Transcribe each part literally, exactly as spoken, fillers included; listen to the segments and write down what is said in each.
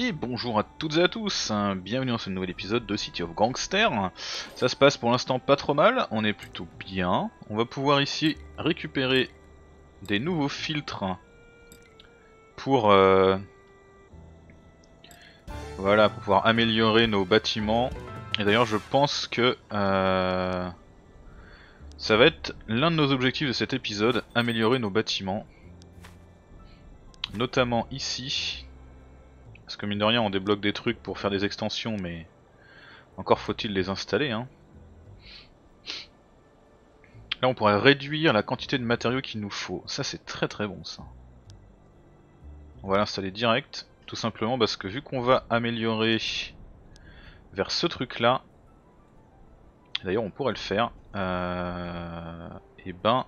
Et bonjour à toutes et à tous, hein, bienvenue dans ce nouvel épisode de City of Gangsters. Ça se passe pour l'instant pas trop mal, on est plutôt bien. On va pouvoir ici récupérer des nouveaux filtres pour, euh, voilà, pour pouvoir améliorer nos bâtiments. Et d'ailleurs je pense que euh, ça va être l'un de nos objectifs de cet épisode, améliorer nos bâtiments. Notamment ici. Parce que mine de rien on débloque des trucs pour faire des extensions, mais encore faut-il les installer, hein. Là on pourrait réduire la quantité de matériaux qu'il nous faut, ça c'est très très bon ça. On va l'installer direct, tout simplement parce que vu qu'on va améliorer vers ce truc là, d'ailleurs on pourrait le faire, euh, et ben...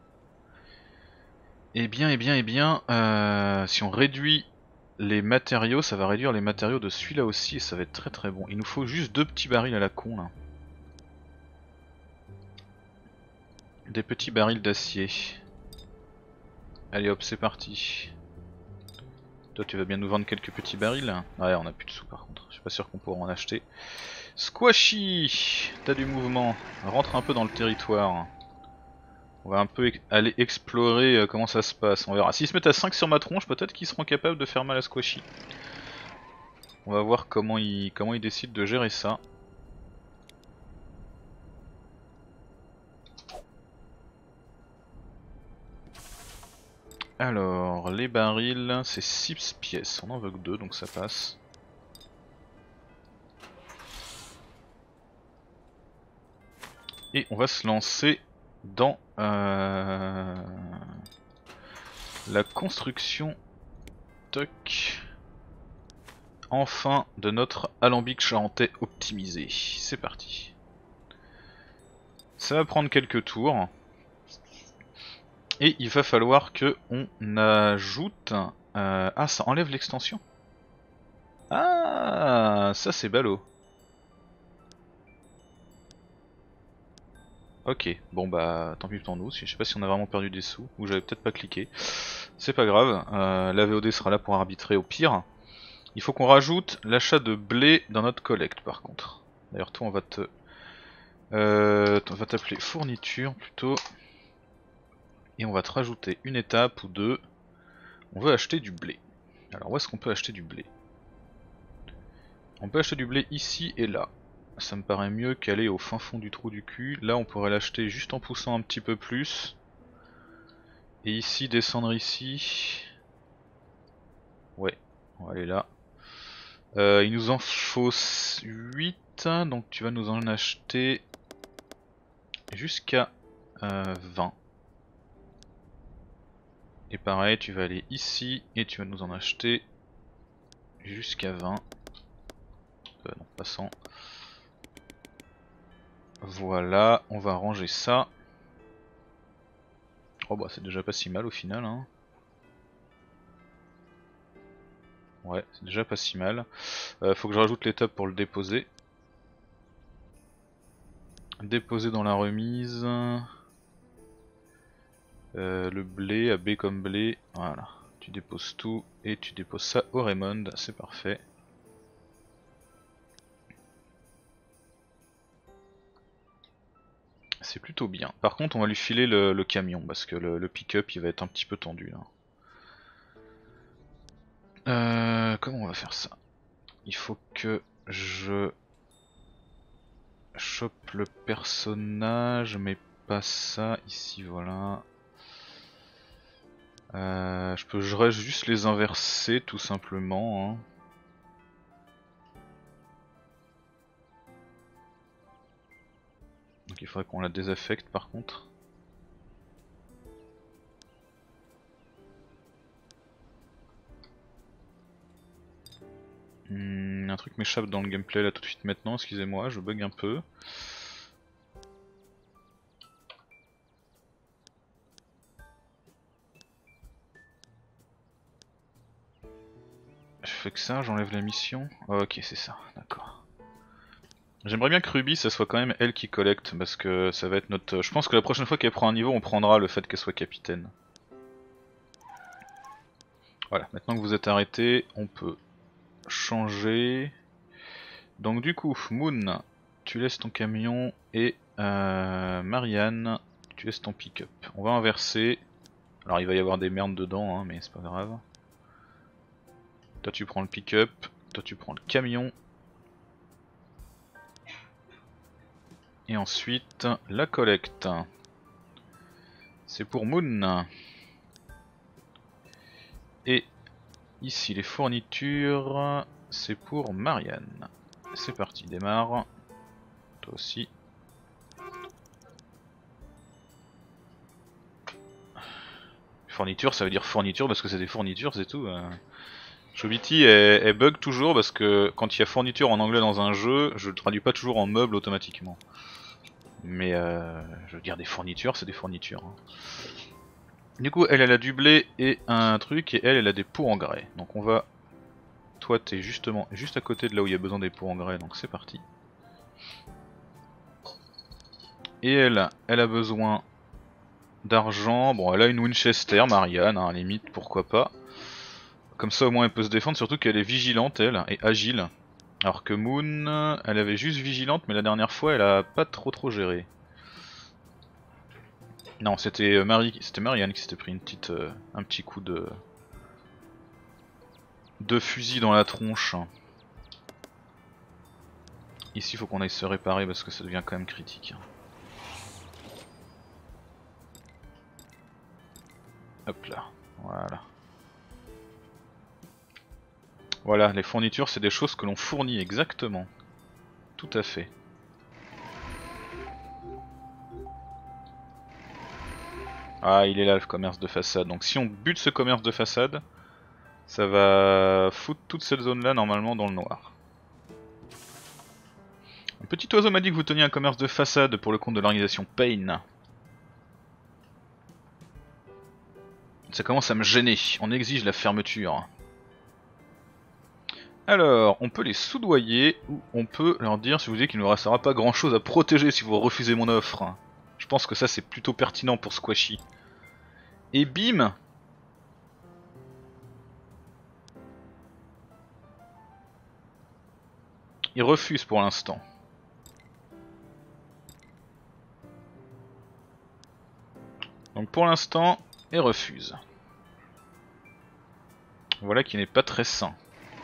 Et bien et bien et bien, euh, si on réduit les matériaux, ça va réduire les matériaux de celui-là aussi et ça va être très très bon. Il nous faut juste deux petits barils à la con là. Des petits barils d'acier. Allez hop, c'est parti. Toi tu vas bien nous vendre quelques petits barils? Ouais, on a plus de sous par contre, je suis pas sûr qu'on pourra en acheter. Squashy, t'as du mouvement, rentre un peu dans le territoire. On va un peu aller explorer euh, comment ça se passe, on verra. S'ils se mettent à cinq sur ma tronche, peut-être qu'ils seront capables de faire mal à Squashy. On va voir comment ils, comment ils décident de gérer ça. Alors, les barils, c'est six pièces, on en veut que deux donc ça passe. Et on va se lancer dans euh, la construction toc, enfin de notre alambic charentais optimisé. C'est parti. Ça va prendre quelques tours. Et il va falloir que on ajoute... Euh, ah, ça enlève l'extension. Ah, ça c'est ballot. Ok, bon bah tant pis pour nous, je sais pas si on a vraiment perdu des sous, ou j'avais peut-être pas cliqué. C'est pas grave, euh, la V O D sera là pour arbitrer au pire. Il faut qu'on rajoute l'achat de blé dans notre collecte par contre. D'ailleurs toi on va te... Euh, on va t'appeler fourniture plutôt. Et on va te rajouter une étape ou deux. On veut acheter du blé. Alors où est-ce qu'on peut acheter du blé? On peut acheter du blé ici et là. Ça me paraît mieux qu'aller au fin fond du trou du cul. Là on pourrait l'acheter juste en poussant un petit peu plus. Et ici descendre ici. Ouais, on va aller là. Euh, il nous en faut huit, donc tu vas nous en acheter jusqu'à euh, vingt. Et pareil, tu vas aller ici et tu vas nous en acheter jusqu'à vingt. Euh, non, pas cent. Voilà, on va ranger ça. Oh bah c'est déjà pas si mal au final, hein. Ouais, c'est déjà pas si mal. Euh, faut que je rajoute l'étape pour le déposer. Déposer dans la remise. Euh, le blé, à B comme blé. Voilà, tu déposes tout et tu déposes ça au Raymond, c'est parfait. C'est plutôt bien. Par contre, on va lui filer le, le camion parce que le, le pick-up il va être un petit peu tendu là. Euh, comment on va faire ça? Il faut que je chope le personnage, mais pas ça ici, voilà. Euh, je peux je reste juste les inverser tout simplement, hein. Donc il faudrait qu'on la désaffecte par contre. Hmm, un truc m'échappe dans le gameplay là tout de suite maintenant, excusez-moi, je bug un peu. Je fais que ça, j'enlève la mission. Oh, ok, c'est ça, d'accord. J'aimerais bien que Ruby, ça soit quand même elle qui collecte, parce que ça va être notre... Je pense que la prochaine fois qu'elle prend un niveau, on prendra le fait qu'elle soit capitaine. Voilà, maintenant que vous êtes arrêté, on peut changer. Donc du coup, Moon, tu laisses ton camion et euh, Marianne, tu laisses ton pick-up. On va inverser. Alors il va y avoir des merdes dedans, hein, mais c'est pas grave. Toi tu prends le pick-up, toi tu prends le camion. Et ensuite, la collecte. C'est pour Moon. Et ici les fournitures, c'est pour Marianne. C'est parti, démarre. Toi aussi. Fourniture, ça veut dire fourniture parce que c'est des fournitures, c'est tout. Euh. Chobiti elle, elle bug toujours parce que quand il y a fourniture en anglais dans un jeu, je le traduis pas toujours en meuble automatiquement. Mais euh, je veux dire des fournitures, c'est des fournitures. Hein. Du coup, elle, elle a du blé et un truc, et elle, elle a des pots en grès. Donc on va... Toi, t'es justement juste à côté de là où il y a besoin des pots en grès, donc c'est parti. Et elle, elle a besoin d'argent. Bon, elle a une Winchester, Marianne, hein, à la limite, pourquoi pas. Comme ça, au moins, elle peut se défendre, surtout qu'elle est vigilante, elle, et agile. Alors que Moon, elle avait juste vigilante, mais la dernière fois, elle a pas trop trop géré. Non, c'était Marie, c'était Marianne qui s'était pris une petite, euh, un petit coup de... de fusil dans la tronche. Ici, il faut qu'on aille se réparer parce que ça devient quand même critique. Hop là, voilà. Voilà, les fournitures, c'est des choses que l'on fournit exactement. Tout à fait. Ah, il est là le commerce de façade. Donc si on bute ce commerce de façade, ça va foutre toute cette zone là normalement dans le noir. Un petit oiseau m'a dit que vous teniez un commerce de façade pour le compte de l'organisation Pain. Ça commence à me gêner, on exige la fermeture. Alors, on peut les soudoyer ou on peut leur dire, si vous dites qu'il ne restera pas grand chose à protéger si vous refusez mon offre. Je pense que ça c'est plutôt pertinent pour Squashy. Et bim! Il refuse pour l'instant. Donc pour l'instant, il refuse. Voilà qui n'est pas très sain.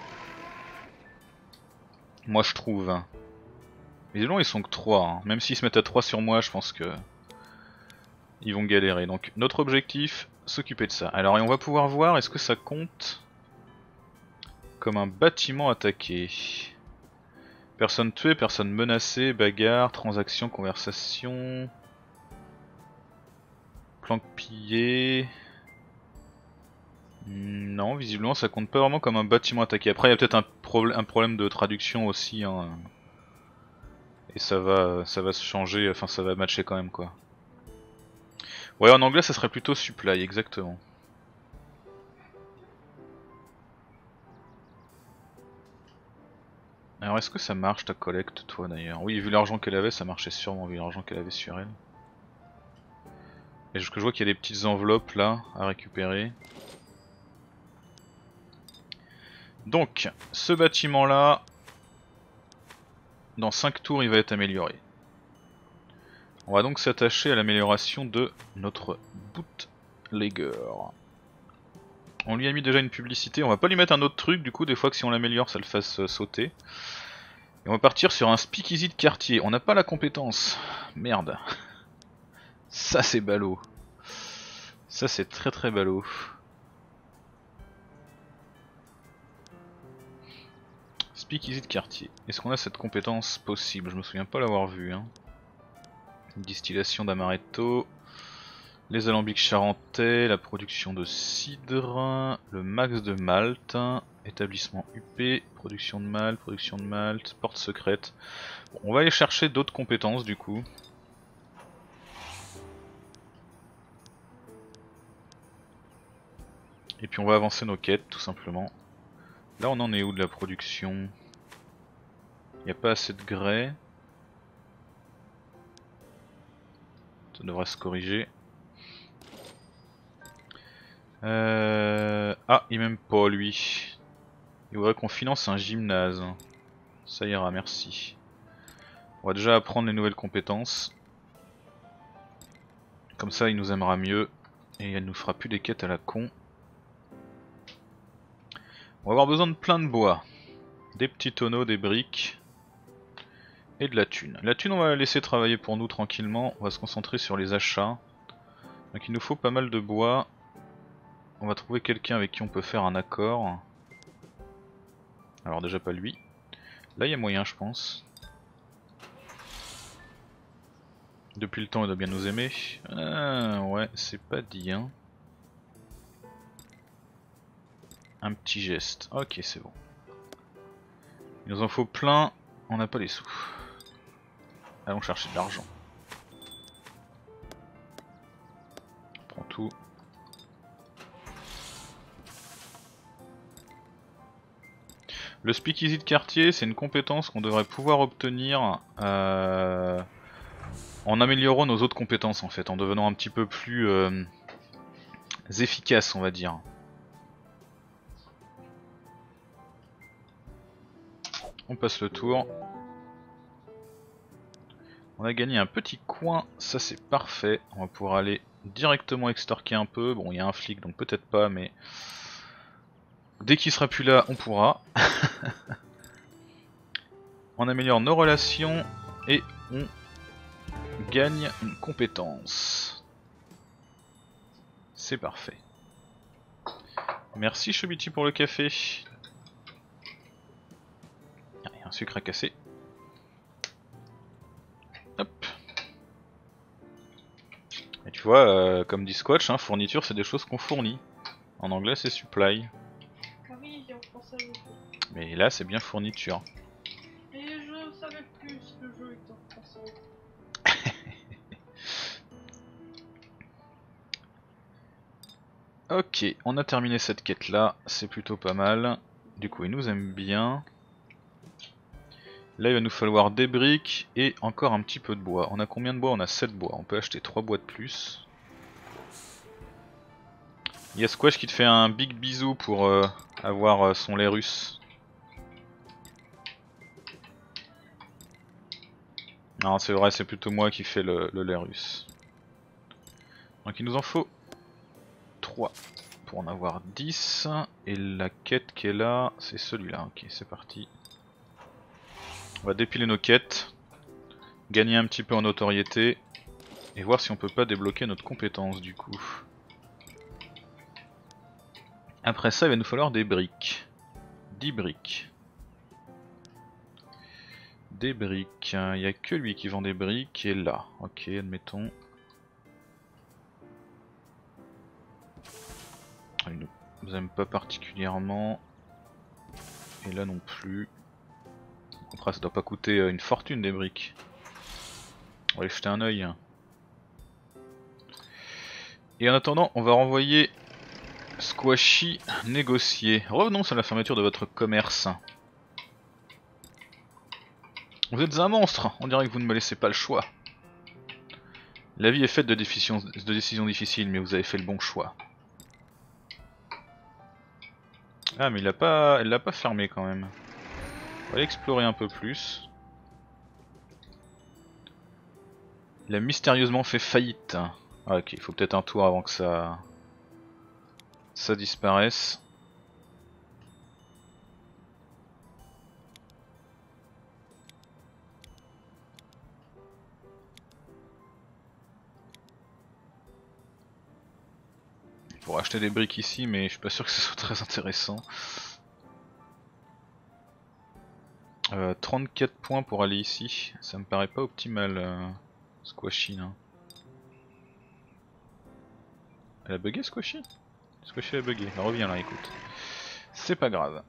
Moi je trouve. Visiblement ils sont que trois. Hein. Même s'ils se mettent à trois sur moi, je pense que ils vont galérer. Donc notre objectif, s'occuper de ça. Alors et on va pouvoir voir, est-ce que ça compte comme un bâtiment attaqué? Personne tuée, personne menacée, bagarre, transaction, conversation... Planque pillée... Non, visiblement ça compte pas vraiment comme un bâtiment attaqué. Après il y a peut-être un, prob un problème de traduction aussi. Hein. Et ça va, ça va se changer, enfin ça va matcher quand même quoi. Ouais, en anglais ça serait plutôt supply, exactement. Alors est-ce que ça marche ta collecte toi d'ailleurs? Oui, vu l'argent qu'elle avait, ça marchait sûrement vu l'argent qu'elle avait sur elle. Et je, je vois qu'il y a des petites enveloppes là à récupérer. Donc, ce bâtiment là, dans cinq tours il va être amélioré. On va donc s'attacher à l'amélioration de notre bootlegger. On lui a mis déjà une publicité, on va pas lui mettre un autre truc du coup, des fois que si on l'améliore ça le fasse sauter. Et on va partir sur un speakeasy de quartier, on n'a pas la compétence. Merde. Ça c'est ballot. Ça c'est très très ballot. Speakeasy de quartier. Est-ce qu'on a cette compétence possible? Je me souviens pas l'avoir vu. Hein. Distillation d'amaretto. Les alambics charentais, la production de cidre, le max de malt, établissement U P, production de malt, production de malt, porte secrète. Bon, on va aller chercher d'autres compétences du coup. Et puis on va avancer nos quêtes tout simplement. Là on en est où de la production? Il n'y a pas assez de grès. Ça devrait se corriger. Euh... Ah, il m'aime pas lui. Il voudrait qu'on finance un gymnase. Ça ira, merci. On va déjà apprendre les nouvelles compétences. Comme ça, il nous aimera mieux. Et elle nous fera plus des quêtes à la con. On va avoir besoin de plein de bois. Des petits tonneaux, des briques. Et de la thune. La thune, on va la laisser travailler pour nous tranquillement. On va se concentrer sur les achats. Donc il nous faut pas mal de bois. On va trouver quelqu'un avec qui on peut faire un accord. Alors déjà pas lui. Là il y a moyen je pense. Depuis le temps il doit bien nous aimer. Ah, ouais c'est pas dit hein. Un petit geste. Ok c'est bon. Il nous en faut plein. On n'a pas les sous. Allons chercher de l'argent. On prend tout. Le speakeasy de quartier, c'est une compétence qu'on devrait pouvoir obtenir euh, en améliorant nos autres compétences en fait, en devenant un petit peu plus euh, efficace on va dire. On passe le tour. On a gagné un petit coin, ça c'est parfait. On va pouvoir aller directement extorquer un peu. Bon, il y a un flic donc peut-être pas, mais dès qu'il sera plus là, on pourra. On améliore nos relations et on gagne une compétence. C'est parfait. Merci Chobiti pour le café. Il y a un sucre à casser. Hop. Et tu vois, euh, comme dit Squatch, hein, fourniture c'est des choses qu'on fournit. En anglais c'est supply. Ah oui, en français aussi. Mais là c'est bien fourniture. Et je savais plus si le jeu était en français. Ok, on a terminé cette quête là, c'est plutôt pas mal. Du coup il nous aime bien. Là il va nous falloir des briques et encore un petit peu de bois. On a combien de bois? On a sept bois, on peut acheter trois bois de plus. Il y a Squash qui te fait un big bisou pour euh, avoir euh, son lait russe. Non c'est vrai, c'est plutôt moi qui fais le, le lait russe. Donc il nous en faut trois pour en avoir dix. Et la quête qui est là, c'est celui-là. Ok, c'est parti. On va dépiler nos quêtes, gagner un petit peu en notoriété et voir si on peut pas débloquer notre compétence du coup. Après ça il va nous falloir des briques. dix briques. Des briques, il n'y a que lui qui vend des briques qui est là. Ok, admettons. Il ne nous aime pas particulièrement. Et là non plus. Après ça doit pas coûter une fortune des briques. On va aller jeter un oeil. Et en attendant on va renvoyer Squashy négocier. Revenons sur la fermeture de votre commerce. Vous êtes un monstre, on dirait que vous ne me laissez pas le choix. La vie est faite de décisions, de décisions difficiles, mais vous avez fait le bon choix. Ah mais il a pas, elle l'a pas fermé quand même. On va aller explorer un peu plus. Il a mystérieusement fait faillite. Ah, ok, il faut peut-être un tour avant que ça, ça disparaisse. Pour acheter des briques ici, mais je suis pas sûr que ce soit très intéressant. Euh, trente-quatre points pour aller ici, ça me paraît pas optimal, euh, Squashy là. Elle a bugué Squashy? Squashy a bugué, elle revient là, écoute. C'est pas grave.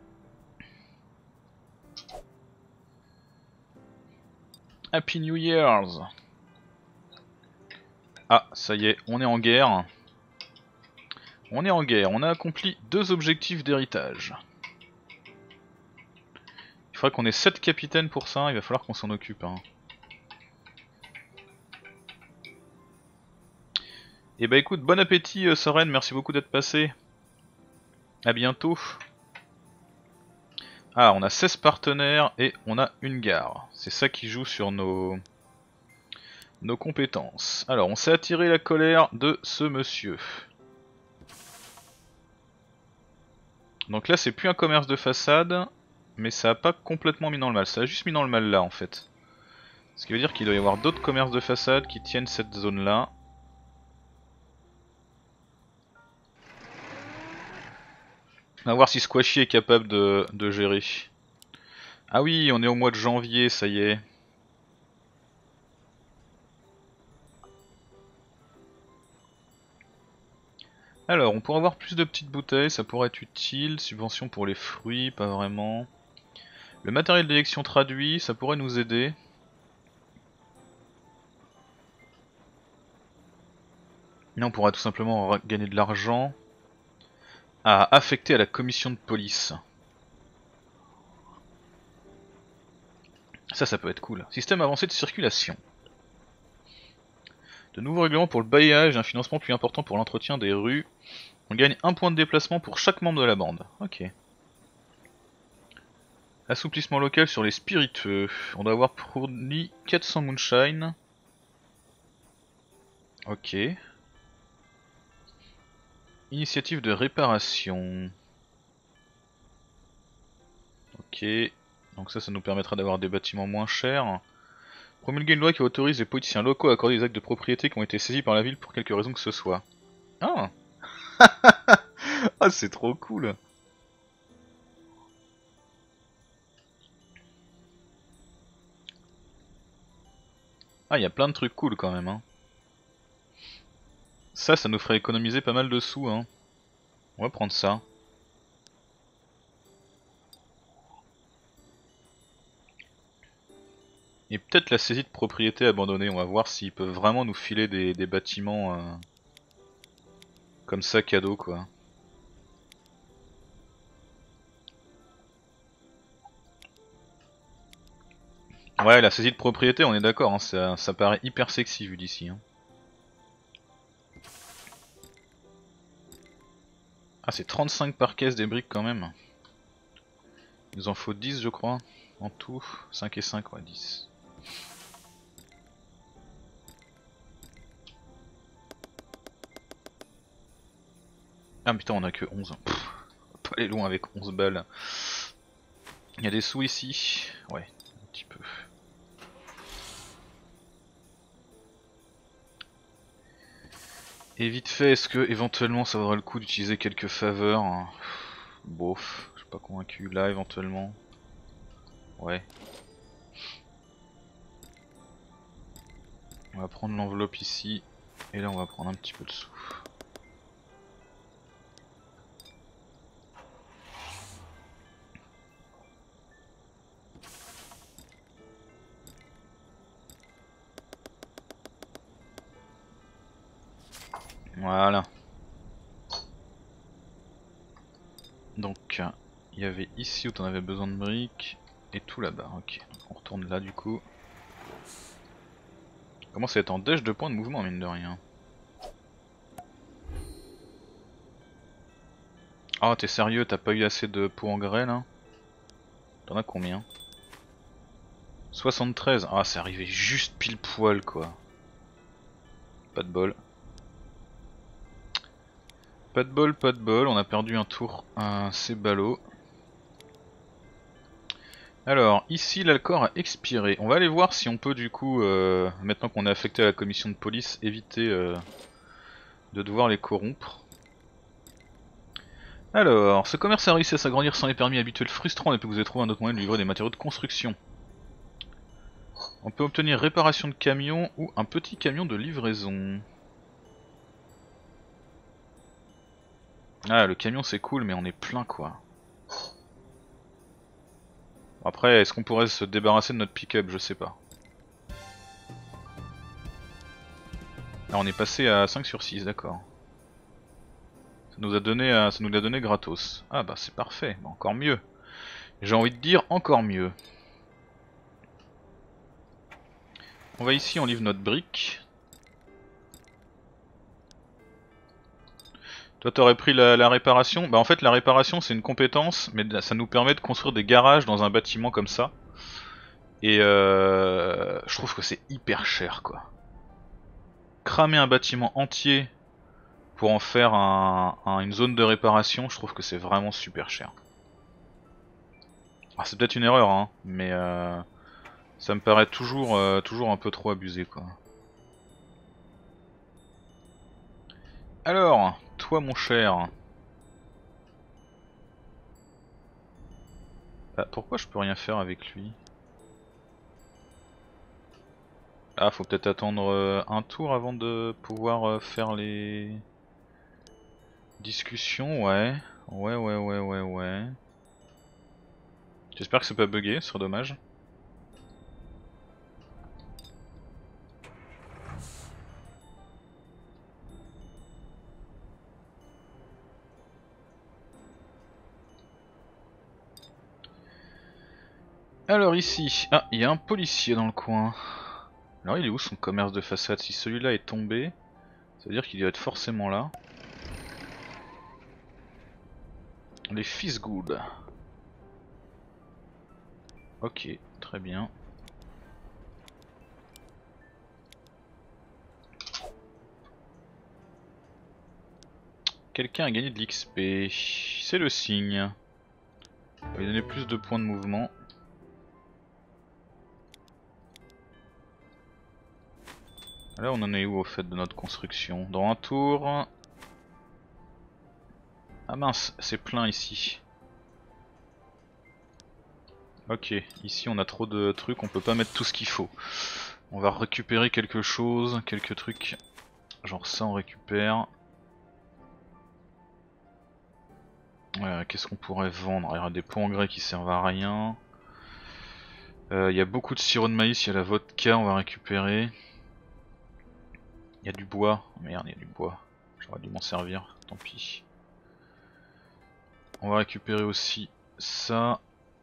Happy New Year's! Ah, ça y est, on est en guerre. On est en guerre, on a accompli deux objectifs d'héritage. Il faudrait qu'on ait sept capitaines pour ça, il va falloir qu'on s'en occupe. Hein. Et bah écoute, bon appétit euh, Soren, merci beaucoup d'être passé. A bientôt. Ah, on a seize partenaires et on a une gare. C'est ça qui joue sur nos... nos compétences. Alors, on s'est attiré la colère de ce monsieur. Donc là, c'est plus un commerce de façade, mais ça a pas complètement mis dans le mal. Ça a juste mis dans le mal là, en fait. Ce qui veut dire qu'il doit y avoir d'autres commerces de façade qui tiennent cette zone-là. On va voir si Squashy est capable de, de gérer. Ah oui, on est au mois de janvier, ça y est. Alors, on pourrait avoir plus de petites bouteilles, ça pourrait être utile. Subvention pour les fruits, pas vraiment. Le matériel d'élection traduit, ça pourrait nous aider. Là, on pourra tout simplement gagner de l'argent à affecter à la commission de police. Ça, ça peut être cool. Système avancé de circulation. De nouveaux règlements pour le bailliage, un financement plus important pour l'entretien des rues. On gagne un point de déplacement pour chaque membre de la bande. Ok. Assouplissement local sur les spiritueux. On doit avoir fourni quatre cents moonshine. Ok. Initiative de réparation. Ok. Donc ça, ça nous permettra d'avoir des bâtiments moins chers. Promulguer une loi qui autorise les politiciens locaux à accorder des actes de propriété qui ont été saisis par la ville pour quelque raison que ce soit. Ah. Ah, c'est trop cool. Ah, il y a plein de trucs cool quand même, hein. Ça, ça nous ferait économiser pas mal de sous, hein. On va prendre ça. Et peut-être la saisie de propriété abandonnée. On va voir s'ils peuvent vraiment nous filer des, des bâtiments euh, comme ça, cadeau, quoi. Ouais, la saisie de propriété, on est d'accord, hein, ça, ça paraît hyper sexy vu d'ici. Hein. Ah, c'est trente-cinq par caisse des briques quand même. Il nous en faut dix, je crois, en tout. cinq et cinq, ouais, dix. Ah putain, on a que onze. Pff, on va pas aller loin avec onze balles. Il y a des sous ici. Ouais, un petit peu. Et vite fait, est-ce que éventuellement ça vaudrait le coup d'utiliser quelques faveurs? Bof, je suis pas convaincu. Là, éventuellement. Ouais. On va prendre l'enveloppe ici. Et là, on va prendre un petit peu de sous. Voilà. Donc, il y avait ici où t'en avais besoin de briques. Et tout là-bas, ok. Donc on retourne là du coup. On commence à être en dèche de points de mouvement, mine de rien. Oh, t'es sérieux, t'as pas eu assez de pots en grès là? T'en as combien? soixante-treize. Ah, c'est arrivé juste pile poil quoi. Pas de bol. Pas de bol, pas de bol, on a perdu un tour. Euh, c'est ballot. Alors, ici l'alcor a expiré. On va aller voir si on peut du coup, euh, maintenant qu'on est affecté à la commission de police, éviter euh, de devoir les corrompre. Alors, ce commerce a réussi à s'agrandir sans les permis habituels frustrants et puis vous avez trouvé un autre moyen de livrer des matériaux de construction. On peut obtenir réparation de camion ou un petit camion de livraison. Ah, le camion c'est cool mais on est plein quoi. Après, est-ce qu'on pourrait se débarrasser de notre pick-up? Je sais pas. Ah, on est passé à cinq sur six, d'accord. Ça nous a donné, ça nous l'a donné gratos. Ah bah c'est parfait, bah, encore mieux. J'ai envie de dire encore mieux. On va ici, on livre notre brique. Toi t'aurais pris la, la réparation. Bah en fait la réparation c'est une compétence, mais ça nous permet de construire des garages dans un bâtiment comme ça. Et euh, je trouve que c'est hyper cher quoi. Cramer un bâtiment entier pour en faire un, un, une zone de réparation, je trouve que c'est vraiment super cher. Ah, c'est peut-être une erreur hein, mais euh, ça me paraît toujours, euh, toujours un peu trop abusé quoi. Alors, toi mon cher. Ah, pourquoi je peux rien faire avec lui? Ah, faut peut-être attendre euh, un tour avant de pouvoir euh, faire les discussions, ouais. Ouais, ouais, ouais, ouais, ouais. J'espère que c'est pas bugué, ce serait dommage. Alors ici, ah, il y a un policier dans le coin. Alors il est où son commerce de façade? Si celui-là est tombé, ça veut dire qu'il doit être forcément là. Les fils good. Ok, très bien. Quelqu'un a gagné de l'X P. C'est le signe. On va lui donner plus de points de mouvement. Là on en est où au fait de notre construction? Dans un tour. Ah mince, c'est plein ici. Ok, ici on a trop de trucs, on peut pas mettre tout ce qu'il faut. On va récupérer quelque chose, quelques trucs. Genre ça on récupère. Euh, Qu'est-ce qu'on pourrait vendre? Il y a des pots engrais qui servent à rien. Il euh, y a beaucoup de sirop de maïs, il y a la vodka, on va récupérer. Il y a du bois. Oh, merde, il y a du bois. J'aurais dû m'en servir, tant pis. On va récupérer aussi ça.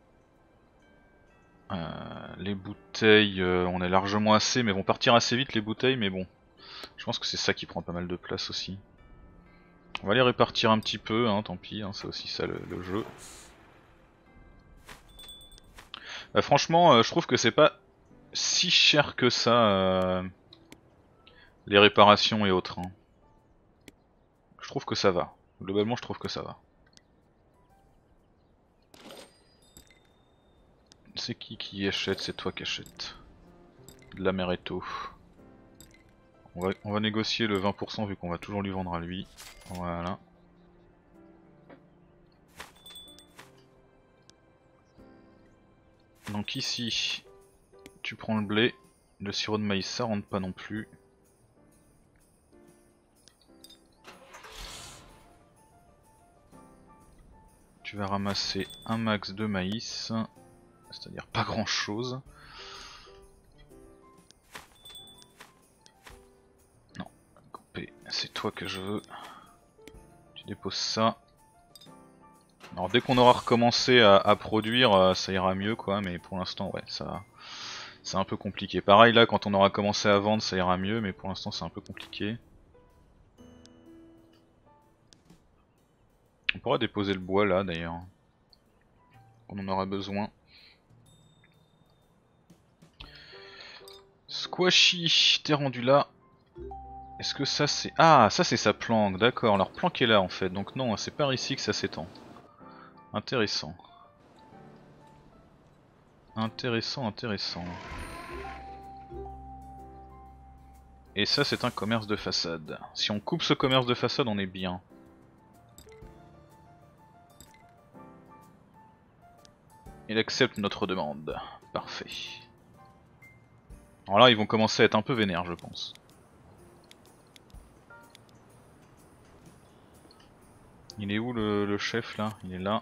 Euh, les bouteilles, euh, on est largement assez, mais vont partir assez vite les bouteilles, mais bon. Je pense que c'est ça qui prend pas mal de place aussi. On va les répartir un petit peu, hein, tant pis, hein, c'est aussi ça le, le jeu. Euh, franchement, euh, je trouve que c'est pas si cher que ça, euh, les réparations et autres. Hein. Je trouve que ça va. Globalement, je trouve que ça va. C'est qui qui achète? C'est toi qui achètes. De la Meretto. On va, on va négocier le vingt pour cent vu qu'on va toujours lui vendre à lui. Voilà. Donc ici, tu prends le blé. Le sirop de maïs, ça rentre pas non plus. Tu vas ramasser un max de maïs. C'est-à-dire pas grand chose. Non, couper, c'est toi que je veux. Tu déposes ça. Alors dès qu'on aura recommencé à, à produire, ça ira mieux quoi, mais pour l'instant ouais, ça c'est un peu compliqué. Pareil là, quand on aura commencé à vendre, ça ira mieux, mais pour l'instant c'est un peu compliqué. On pourra déposer le bois là d'ailleurs. On en aura besoin. Squashy, t'es rendu là. Est-ce que ça c'est... Ah, ça c'est sa planque, d'accord. Leur planque est là en fait, donc non, c'est par ici que ça s'étend. Intéressant. Intéressant, intéressant. Et ça c'est un commerce de façade. Si on coupe ce commerce de façade, on est bien. Il accepte notre demande. Parfait. Alors là, ils vont commencer à être un peu vénères, je pense. Il est où le, le chef là? Il est là.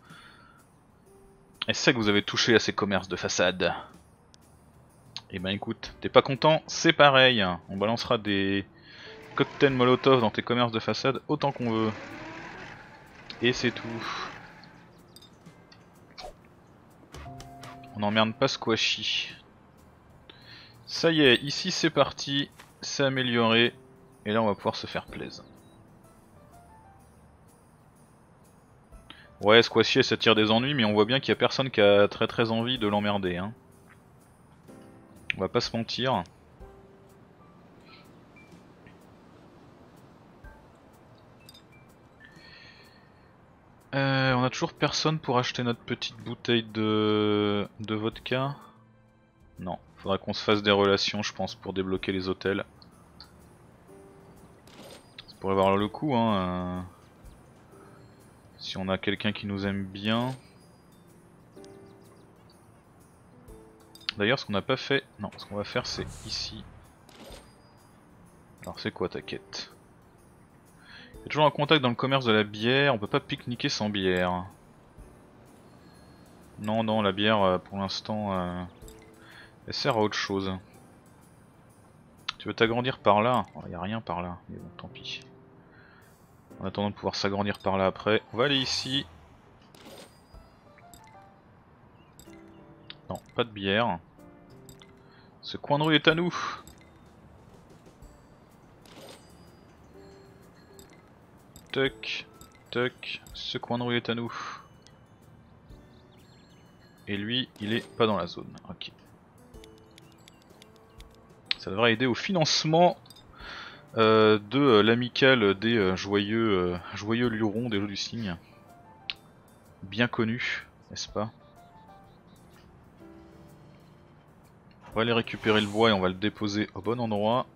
Et c'est ça que vous avez touché à ces commerces de façade. Et ben écoute, t'es pas content? C'est pareil. On balancera des cocktails molotov dans tes commerces de façade autant qu'on veut. Et c'est tout. On n'emmerde pas Squashy. Ça y est, ici c'est parti. C'est amélioré. Et là on va pouvoir se faire plaisir. Ouais, Squashy ça tire des ennuis, mais on voit bien qu'il y a personne qui a très très envie de l'emmerder. Hein. On va pas se mentir. Euh, on a toujours personne pour acheter notre petite bouteille de, de vodka. Non, faudra qu'on se fasse des relations, je pense, pour débloquer les hôtels. Ça pourrait valoir le coup, hein. Euh... Si on a quelqu'un qui nous aime bien. D'ailleurs, ce qu'on n'a pas fait, non, ce qu'on va faire, c'est ici. Alors, c'est quoi ta quête? Il y a toujours un contact dans le commerce de la bière, on peut pas pique-niquer sans bière. Non, non, la bière, pour l'instant, euh, elle sert à autre chose. Tu veux t'agrandir par là? Il n'y a rien par là, mais bon, tant pis. En attendant de pouvoir s'agrandir par là après, on va aller ici. Non, pas de bière. Ce coin de rue est à nous. Tuck, tuck, ce coin de rue est à nous. Et lui, il est pas dans la zone. Ok. Ça devrait aider au financement euh, de euh, l'amicale des euh, joyeux, euh, joyeux lurons des jeux du cygne. Bien connu, n'est-ce pas? On va aller récupérer le bois et on va le déposer au bon endroit.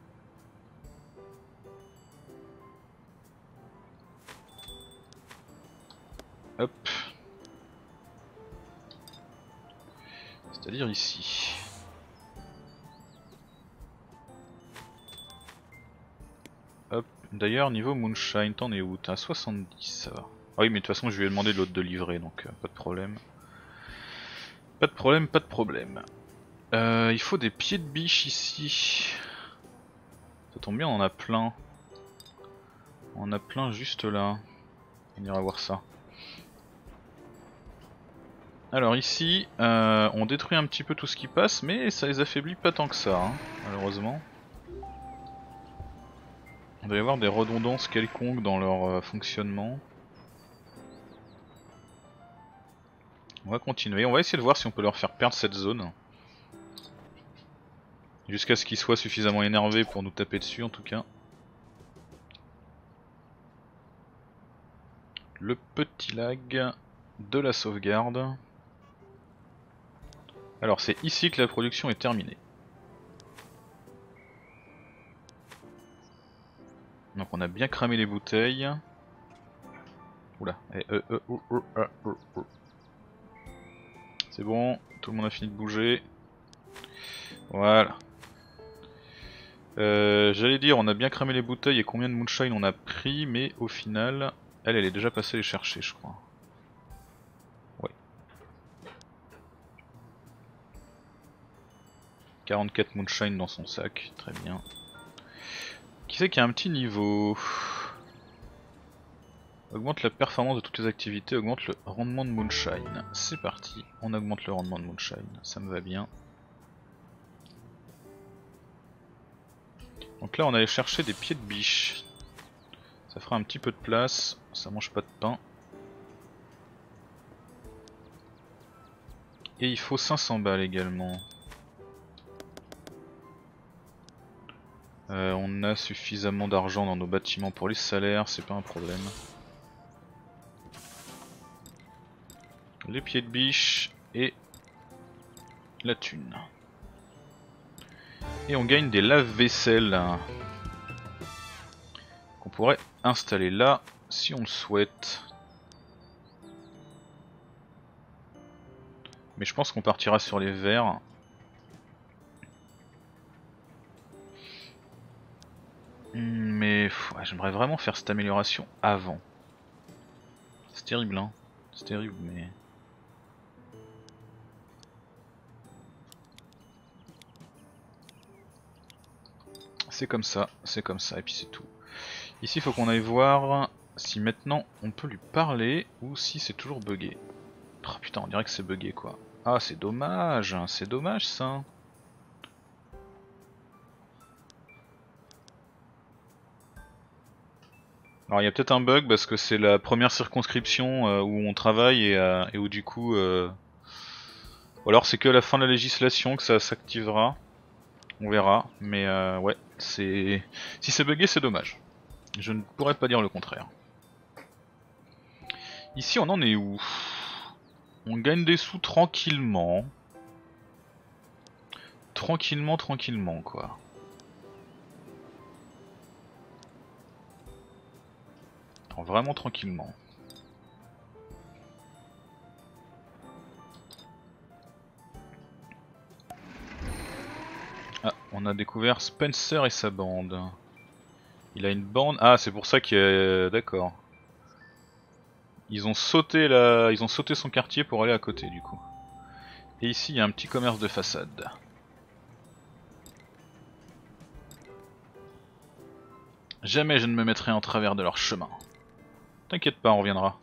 Hop. C'est-à-dire ici. Hop. D'ailleurs, niveau Moonshine, t'en es où? T'es à soixante-dix, ça va. Ah oui, mais de toute façon, je lui ai demandé l'autre de livrer, donc euh, pas de problème. Pas de problème, pas de problème. Euh, il faut des pieds de biche ici. Ça tombe bien, on en a plein. On en a plein juste là. On ira voir ça. Alors ici, euh, on détruit un petit peu tout ce qui passe, mais ça les affaiblit pas tant que ça, hein, malheureusement. Il doit y avoir des redondances quelconques dans leur euh, fonctionnement. On va continuer, on va essayer de voir si on peut leur faire perdre cette zone. Jusqu'à ce qu'ils soient suffisamment énervés pour nous taper dessus en tout cas. Le petit lag de la sauvegarde. Alors c'est ici que la production est terminée. Donc on a bien cramé les bouteilles. Oula. Eh, euh, euh, euh, euh, euh, euh, euh. C'est bon, tout le monde a fini de bouger. Voilà. Euh, J'allais dire, on a bien cramé les bouteilles et combien de moonshine on a pris, mais au final, elle, elle est déjà passée les chercher, je crois. Ouais. quarante-quatre moonshine dans son sac, très bien. Qui c'est qui a un petit niveau? Augmente la performance de toutes les activités, augmente le rendement de moonshine. C'est parti, on augmente le rendement de moonshine, ça me va bien. Donc là on allait chercher des pieds de biche. Ça fera un petit peu de place, ça mange pas de pain. Et il faut cinq cents balles également. Euh, on a suffisamment d'argent dans nos bâtiments pour les salaires, c'est pas un problème. Les pieds de biche et la thune. Et on gagne des lave-vaisselle qu'on pourrait installer là si on le souhaite. Mais je pense qu'on partira sur les verres. Mais ouais, j'aimerais vraiment faire cette amélioration avant. C'est terrible hein, c'est terrible mais... C'est comme ça, c'est comme ça et puis c'est tout. Ici il faut qu'on aille voir si maintenant on peut lui parler ou si c'est toujours bugué. Oh putain on dirait que c'est bugué quoi. Ah c'est dommage, c'est dommage ça. Alors il y a peut-être un bug parce que c'est la première circonscription euh, où on travaille et, euh, et où du coup... Euh... Ou alors c'est que à la fin de la législation que ça s'activera. On verra, mais euh, ouais, c'est... Si c'est bugué c'est dommage. Je ne pourrais pas dire le contraire. Ici on en est où? On gagne des sous tranquillement. Tranquillement, tranquillement quoi. Alors, vraiment tranquillement. Ah, on a découvert Spencer et sa bande. Il a une bande... Ah, c'est pour ça qu'il est... D'accord. Ils ont sauté la... Ils ont sauté son quartier pour aller à côté du coup. Et ici il y a un petit commerce de façade. Jamais je ne me mettrai en travers de leur chemin. T'inquiète pas, on reviendra.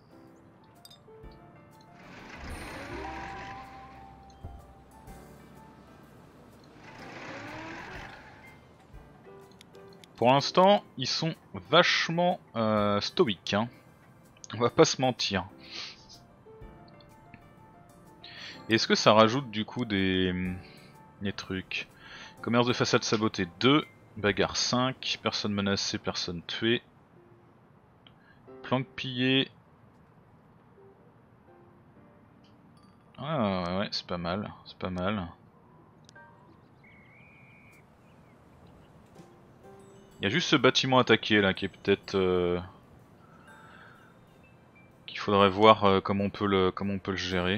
Pour l'instant, ils sont vachement euh, stoïques, hein. On va pas se mentir. Est-ce que ça rajoute du coup des, des trucs? Commerce de façade saboté deux, bagarre cinq, personne menacée, personne tuée. Planque pillée. Ah ouais, c'est pas mal, c'est pas mal. Il y a juste ce bâtiment attaqué là qui est peut-être... Euh... qu'il faudrait voir euh, comment, on peut le, comment on peut le gérer.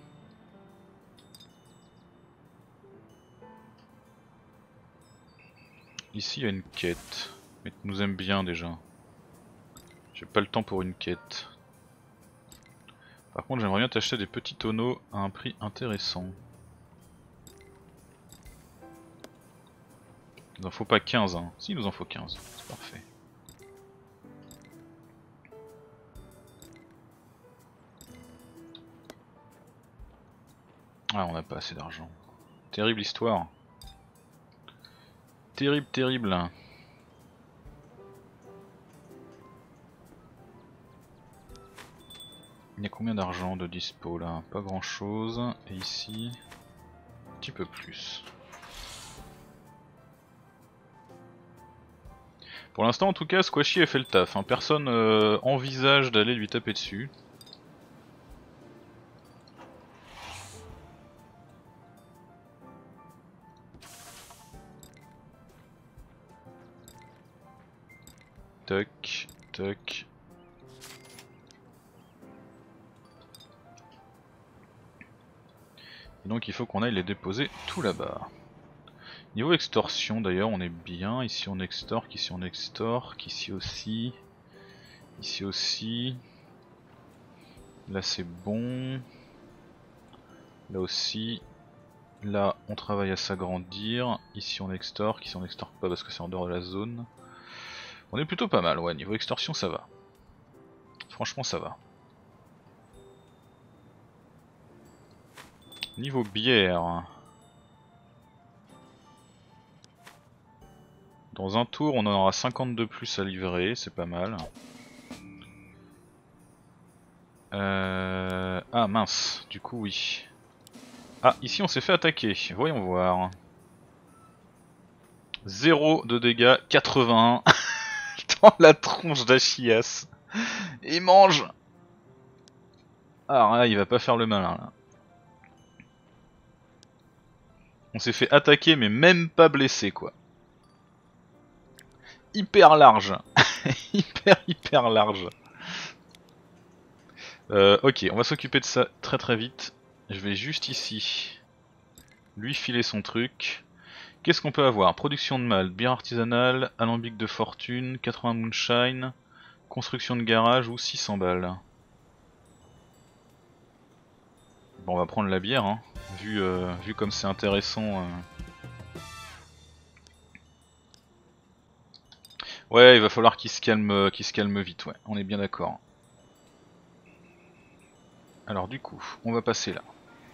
Ici il y a une quête, mais tu nous aimes bien déjà. J'ai pas le temps pour une quête. Par contre j'aimerais bien t'acheter des petits tonneaux à un prix intéressant. Il nous en faut pas quinze hein. Si, il nous en faut quinze, c'est parfait. Ah, on n'a pas assez d'argent. Terrible histoire. Terrible, terrible. Il y a combien d'argent de dispo là? Pas grand chose. Et ici, un petit peu plus. Pour l'instant en tout cas, Squashy a fait le taf, hein. Personne euh, envisage d'aller lui taper dessus. Toc, toc. Et donc il faut qu'on aille les déposer tout là-bas. Niveau extorsion d'ailleurs on est bien, ici on extorque, ici on extorque, ici aussi, ici aussi, là c'est bon, là aussi, là on travaille à s'agrandir, ici on extorque, ici on extorque pas parce que c'est en dehors de la zone. On est plutôt pas mal, ouais, niveau extorsion ça va, franchement ça va. Niveau bière... Dans un tour on en aura cinquante de plus à livrer, c'est pas mal. Euh... Ah mince, du coup oui. Ah ici on s'est fait attaquer, voyons voir. zéro de dégâts, quatre-vingt-un. Dans la tronche d'Achias. Il mange. Ah là il va pas faire le malin là. On s'est fait attaquer mais même pas blessé quoi. Hyper large. hyper hyper large. Euh, ok, on va s'occuper de ça très très vite. Je vais juste ici lui filer son truc. Qu'est-ce qu'on peut avoir? Production de malt, bière artisanale, alambic de fortune, quatre-vingts moonshine, construction de garage ou six cents balles. Bon, on va prendre la bière, hein, vu, euh, vu comme c'est intéressant. Euh... Ouais, il va falloir qu'il se calme, qu'il se calme vite, ouais, on est bien d'accord. Alors du coup, on va passer là.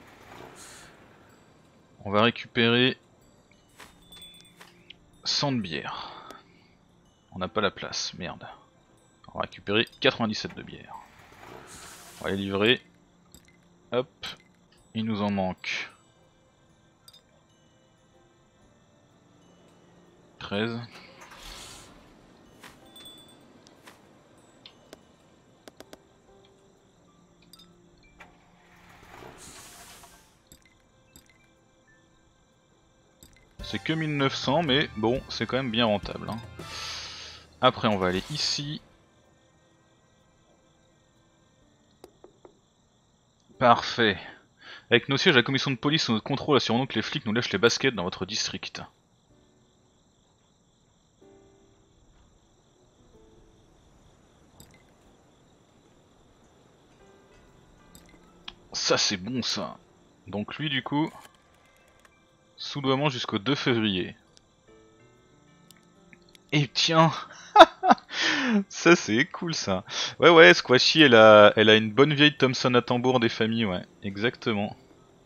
On va récupérer cent de bière. On n'a pas la place, merde. On va récupérer quatre-vingt-dix-sept de bière. On va les livrer. Hop, il nous en manque treize. C'est que mille neuf cents, mais bon, c'est quand même bien rentable. Hein. Après, on va aller ici. Parfait. Avec nos sièges à la commission de police sous notre contrôle, assurons-nous que les flics nous lâchent les baskets dans votre district. Ça c'est bon ça. Donc lui du coup, sous-douanement jusqu'au deux février. Et tiens, ça c'est cool ça. Ouais ouais, Squashy elle a, elle a une bonne vieille Thompson à tambour des familles, ouais, exactement.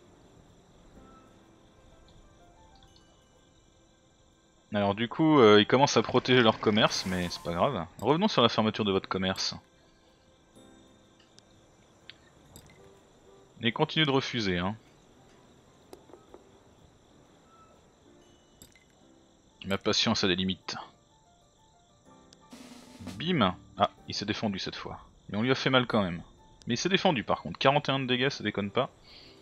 Alors du coup, euh, ils commencent à protéger leur commerce, mais c'est pas grave. Revenons sur la fermeture de votre commerce. Et continuez de refuser, hein. Ma patience a des limites. Bim. Ah, il s'est défendu cette fois. Mais on lui a fait mal quand même. Mais il s'est défendu par contre. quarante et un de dégâts, ça déconne pas.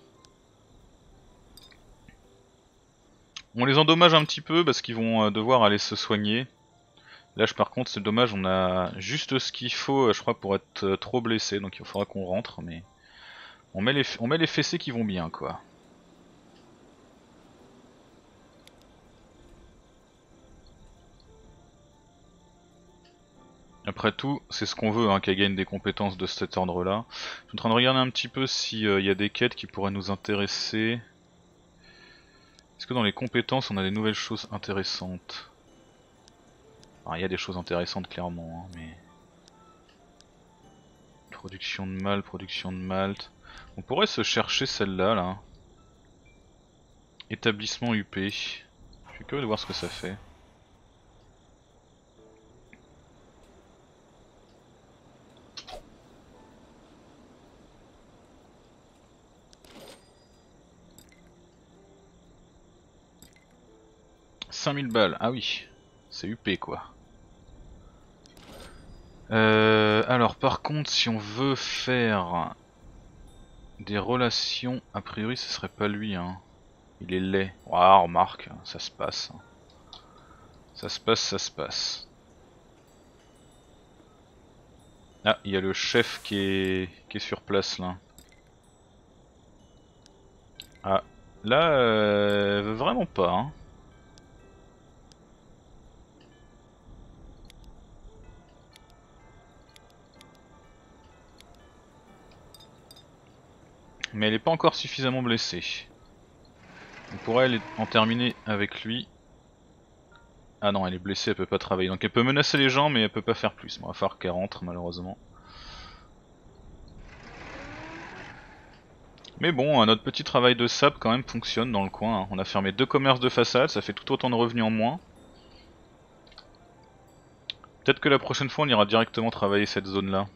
On les endommage un petit peu parce qu'ils vont devoir aller se soigner. Là par contre c'est dommage, on a juste ce qu'il faut je crois pour être trop blessé. Donc il faudra qu'on rentre, mais on met les, on met les fessées qui vont bien quoi. Après tout, c'est ce qu'on veut, hein, qu'elle gagne des compétences de cet ordre-là. Je suis en train de regarder un petit peu s'il euh, y a des quêtes qui pourraient nous intéresser. Est-ce que dans les compétences, on a des nouvelles choses intéressantes? Il y a des choses intéressantes clairement, hein, mais... Production de malt, production de malt... On pourrait se chercher celle-là, là. Établissement U P. Je suis curieux de voir ce que ça fait. cinq mille balles, ah oui, c'est U P quoi. Euh, alors par contre si on veut faire des relations, a priori ce serait pas lui hein. Il est laid. Waouh, remarque, ça se passe. Ça se passe, ça se passe. Ah, il y a le chef qui est, qui est sur place là. Ah, là, euh, veut vraiment pas hein. Mais elle est pas encore suffisamment blessée. On pourrait en terminer avec lui. Ah non, elle est blessée, elle peut pas travailler. Donc elle peut menacer les gens, mais elle peut pas faire plus. Bon, il va falloir qu'elle rentre, malheureusement. Mais bon, notre petit travail de sap quand même fonctionne dans le coin. Hein. On a fermé deux commerces de façade, ça fait tout autant de revenus en moins. Peut-être que la prochaine fois on ira directement travailler cette zone là.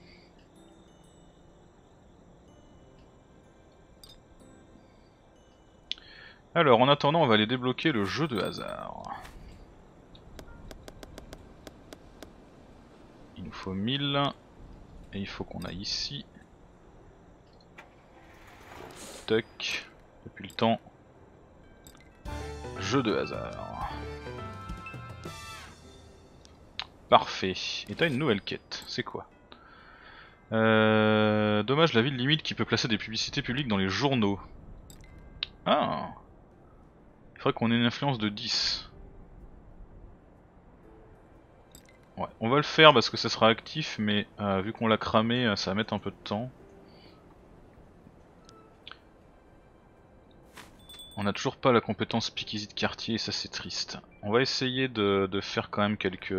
Alors en attendant on va aller débloquer le jeu de hasard. Il nous faut mille. Et il faut qu'on aille ici. Tuck. Depuis le temps. Jeu de hasard. Parfait. Et t'as une nouvelle quête. C'est quoi? euh, Dommage la ville limite qui peut placer des publicités publiques dans les journaux. Ah. Il faudrait qu'on ait une influence de dix. Ouais, on va le faire parce que ça sera actif, mais euh, vu qu'on l'a cramé, ça va mettre un peu de temps. On a toujours pas la compétence speakeasy de quartier et ça c'est triste. On va essayer de, de faire quand même quelques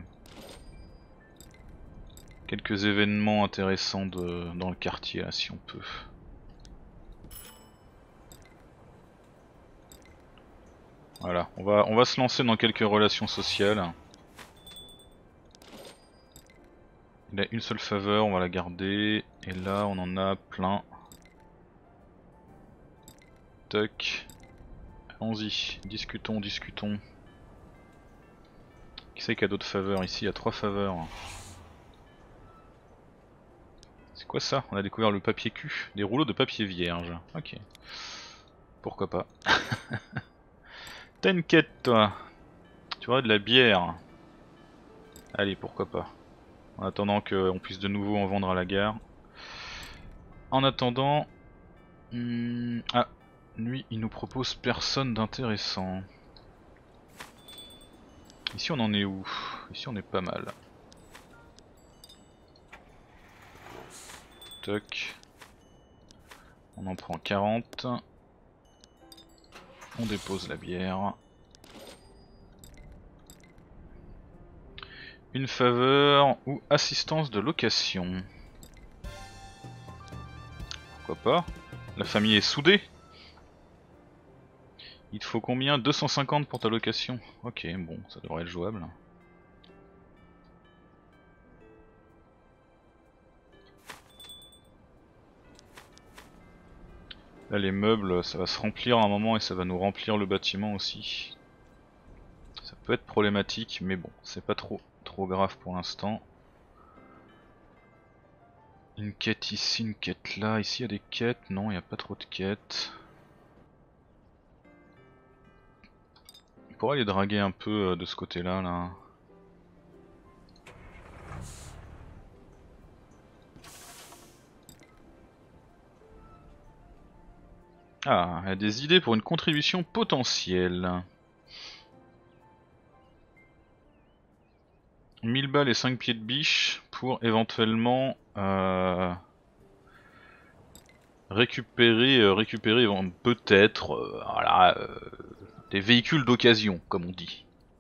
quelques événements intéressants de, dans le quartier là, si on peut. Voilà, on va, on va se lancer dans quelques relations sociales. Il a une seule faveur, on va la garder. Et là on en a plein. Toc. Allons-y, discutons, discutons. Qui c'est qui a d'autres faveurs ici? Il y a trois faveurs. C'est quoi ça? On a découvert le papier cul. Des rouleaux de papier vierge. Ok. Pourquoi pas. T'as une quête toi. Tu vois de la bière. Allez, pourquoi pas. En attendant qu'on puisse de nouveau en vendre à la gare. En attendant... Hmm, ah, lui il nous propose personne d'intéressant. Ici on en est où? Ici on est pas mal. Toc. On en prend quarante. On dépose la bière. Une faveur ou assistance de location. Pourquoi pas? La famille est soudée. Il te faut combien? deux cent cinquante pour ta location. Ok, bon, ça devrait être jouable. Là les meubles, ça va se remplir à un moment et ça va nous remplir le bâtiment aussi. Ça peut être problématique, mais bon, c'est pas trop trop grave pour l'instant. Une quête ici, une quête là. Ici il y a des quêtes. Non, il n'y a pas trop de quêtes. On pourrait aller draguer un peu de ce côté là, là. Ah, il y a des idées pour une contribution potentielle. mille balles et cinq pieds de biche pour éventuellement euh, récupérer, euh, récupérer peut-être euh, voilà, euh, des véhicules d'occasion, comme on dit.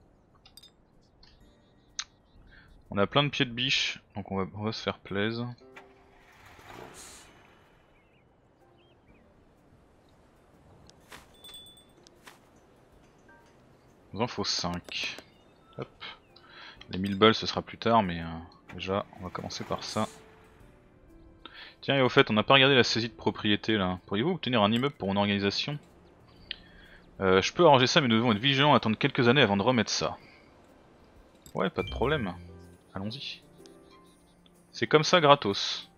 On a plein de pieds de biche, donc on va, on va se faire plaisir. Il nous en faut cinq. Hop. Les mille balles ce sera plus tard, mais euh, déjà on va commencer par ça. Tiens, et au fait, on n'a pas regardé la saisie de propriété là. Pourriez-vous obtenir un immeuble pour une organisation? euh, Je peux arranger ça, mais nous devons être vigilants, attendre quelques années avant de remettre ça. Ouais, pas de problème. Allons-y. C'est comme ça gratos.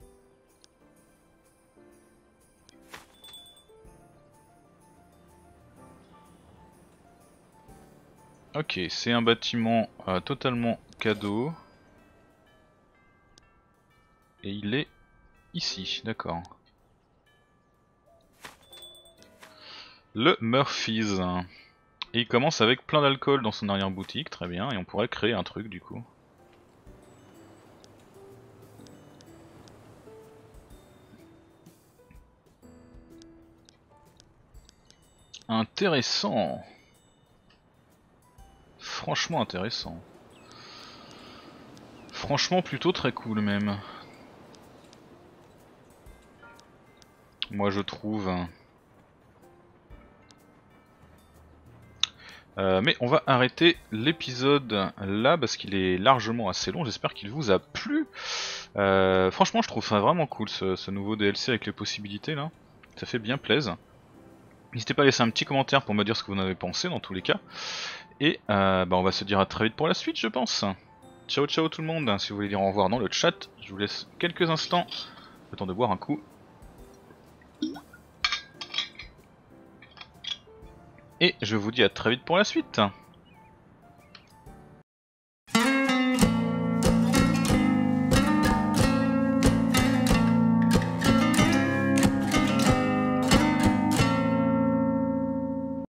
Ok, c'est un bâtiment euh, totalement cadeau. Et il est ici, d'accord. Le Murphy's. Et il commence avec plein d'alcool dans son arrière-boutique, très bien, et on pourrait créer un truc du coup. Intéressant. Franchement intéressant. Franchement plutôt très cool même. Moi je trouve. Euh, mais on va arrêter l'épisode là parce qu'il est largement assez long. J'espère qu'il vous a plu. Euh, franchement je trouve ça vraiment cool ce, ce nouveau D L C avec les possibilités là. Ça fait bien plaisir. N'hésitez pas à laisser un petit commentaire pour me dire ce que vous en avez pensé dans tous les cas. Et euh, bah on va se dire à très vite pour la suite je pense. Ciao ciao tout le monde. Si vous voulez dire au revoir dans le chat, je vous laisse quelques instants. Le temps de boire un coup. Et je vous dis à très vite pour la suite.